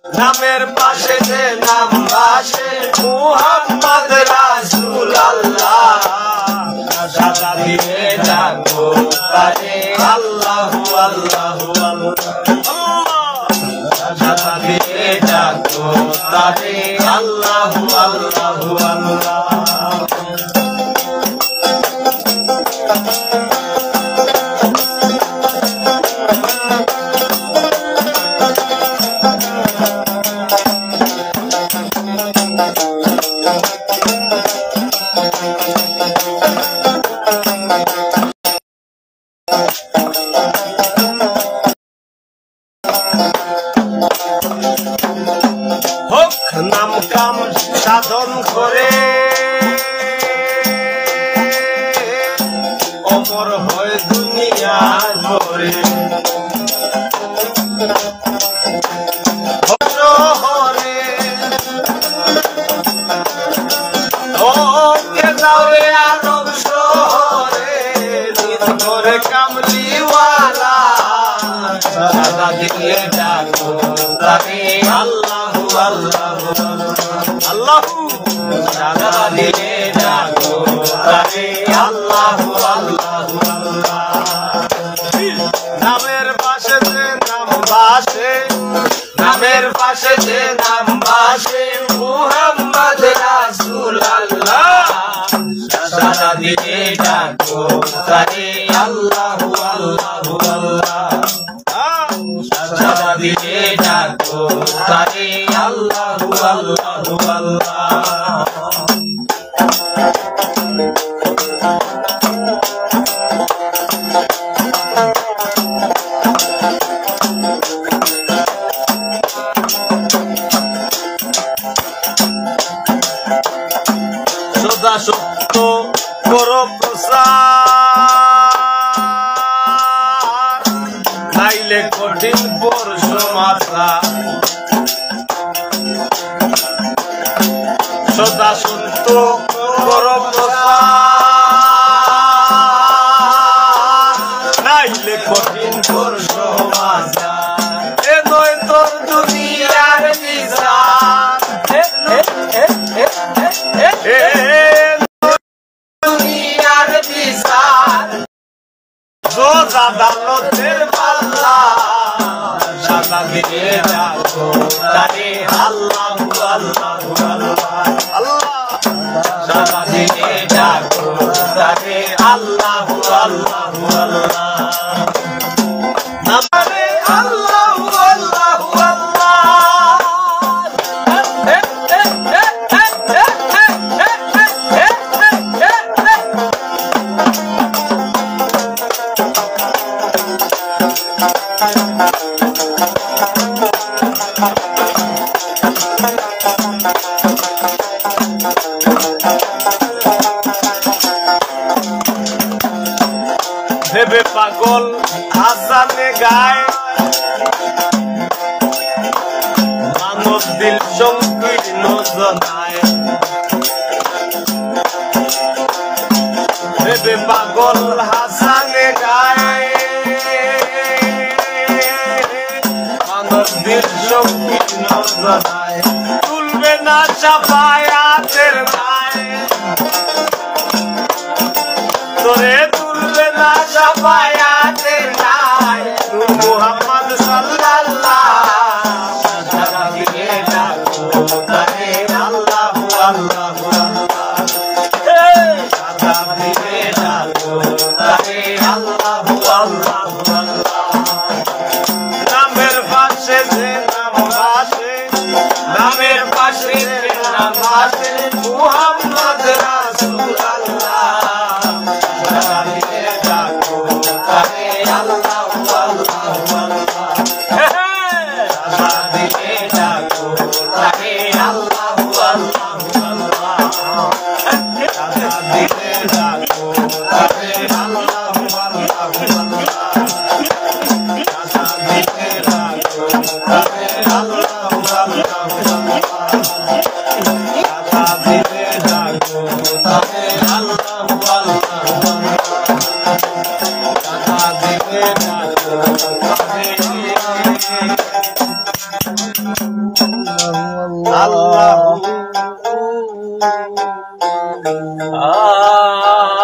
নামের পাশে যে নাম বাসে মুহাম্মদ রাসূলুল্লাহ সাদা দিয়ে ডাকো তারে আল্লাহু আল্লাহু সাদা দিয়ে ডাকো তারে আল্লাহু আল্লাহু আল্লাহ হোক নাম কাম সাধন করে অমর হয় দুনিয়ার ভরে শহরে ওকে যাবে আরব শহরে নিজ করে কামলিওয়ালা সাদা দিলে ডাকো তারে আল্লাহু আল্লাহু আল্লাহু সাদা দিলে ডাকো তারে আল্লাহু আল্লাহু নামের পাশে যে নাম বাসে নামের পাশে যে নাম বাসে মুহাম্মদ রাসূলুল্লাহ সাদা দিলে ডাকো তারে আল্লাহু আল্লাহু আল্লাহ সাদা দিলে ডাকো তারে আল্লাহু আল্লাহু আল্লাহ সদা সত্য করো প্রসার নাইলে কঠিন পর সমাজা সদা সত্য করো প্রসার নাইলে কঠিন পর সমাজা এ নয় তোর দুনিয়ার নিজান দুনিয়ার নিজান রোজ আদালতের পাল্লা সাদা দিয়ে ডাকো তারে আল্লাহু আল্লাহু আল্লাহ সাদা দিয়ে ডাকো তারে আল্লাহু আল্লাহু আল্লাহ নামে আল্লাহু আল্লাহু ভেবে পাগল আজানে গায় মানব দিল সংকীর্ণ জনায় ভেবে পাগল হাসানে গায় মানব দিল সংকীর্ণ জনায় তুলবে না সাফায়াতের নাই তোরে তুলবে না সাফায়াতের নাই মুহাম্মদ সাল্লাল্লাহু সাদা দিয়ে ডাকো তারে আল্লাহু আল্লাহু সাদা দিয়ে ডাকো তারে আল্লাহু আল্লাহু নামের পাশে যে নাম বাসে নামের পাশে যে নাম বাসে মুহাম্মদ রাসূলুল্লাহ সাদা দিয়ে ডাকো তারে আল্লাহু আল্লাহু সাদা দিয়ে ডাকো তারে আল্লাহু আল্লাহু সাদা দিয়ে ডাকো তারে আল্লাহু আল্লাহু সাদা দিয়ে ডাকো তারে আল্লাহু আল্লাহু সাদা দিয়ে ডাকো তারে আল্লাহু আল্লাহু সাদা দিয়ে ডাকো তারে আল্লাহু